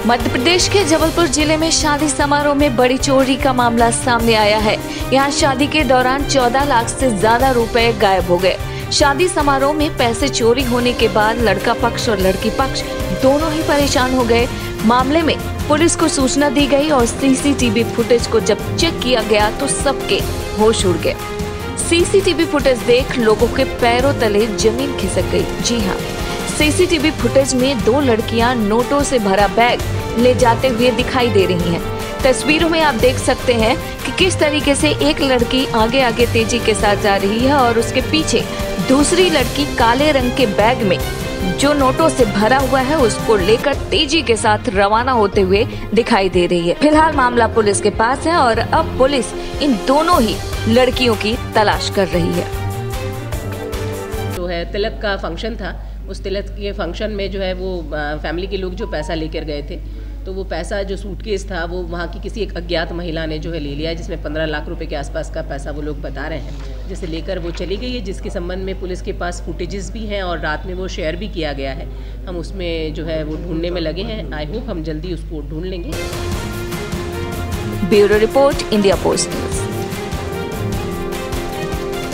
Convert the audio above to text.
मध्य प्रदेश के जबलपुर जिले में शादी समारोह में बड़ी चोरी का मामला सामने आया है। यहाँ शादी के दौरान 14 लाख से ज्यादा रुपए गायब हो गए। शादी समारोह में पैसे चोरी होने के बाद लड़का पक्ष और लड़की पक्ष दोनों ही परेशान हो गए। मामले में पुलिस को सूचना दी गई और सीसीटीवी फुटेज को जब चेक किया गया तो सबके होश उड़ गए। सीसीटीवी फुटेज देख लोगों के पैरों तले जमीन खिसक गई। जी हाँ, सीसीटीवी फुटेज में 2 लड़कियां नोटों से भरा बैग ले जाते हुए दिखाई दे रही हैं। तस्वीरों में आप देख सकते हैं कि किस तरीके से एक लड़की आगे आगे तेजी के साथ जा रही है और उसके पीछे दूसरी लड़की काले रंग के बैग में जो नोटों से भरा हुआ है उसको लेकर तेजी के साथ रवाना होते हुए दिखाई दे रही है। फिलहाल मामला पुलिस के पास है और अब पुलिस इन दोनों ही लड़कियों की तलाश कर रही है। जो है तिलक का फंक्शन था, उस तिलक के फंक्शन में जो है वो फैमिली के लोग जो पैसा लेकर गए थे, तो वो पैसा जो सूटकेस था वो वहाँ की किसी एक अज्ञात महिला ने जो है ले लिया, जिसमें 15 लाख रुपए के आसपास का पैसा वो लोग बता रहे हैं, जिसे लेकर वो चली गई है, जिसके संबंध में पुलिस के पास फुटेजेस भी हैं और रात में वो शेयर भी किया गया है। हम उसमें जो है वो ढूंढने में लगे हैं। आई होप हम जल्दी उसको ढूंढ लेंगे। Bureau report, India post news.